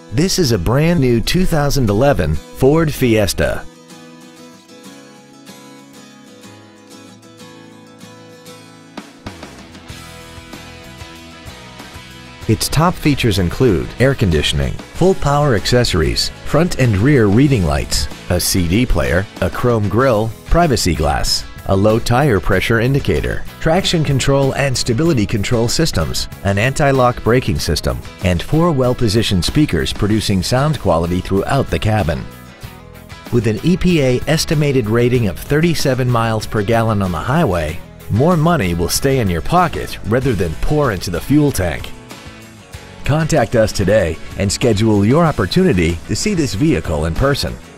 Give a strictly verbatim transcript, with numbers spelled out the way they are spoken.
This is a brand new two thousand eleven Ford Fiesta. Its top features include air conditioning, full power accessories, front and rear reading lights, a C D player, a chrome grille, privacy glass, a low tire pressure indicator, traction control and stability control systems, an anti-lock braking system, and four well-positioned speakers producing sound quality throughout the cabin. With an E P A estimated rating of thirty-seven miles per gallon on the highway, more money will stay in your pocket rather than pour into the fuel tank. Contact us today and schedule your opportunity to see this vehicle in person.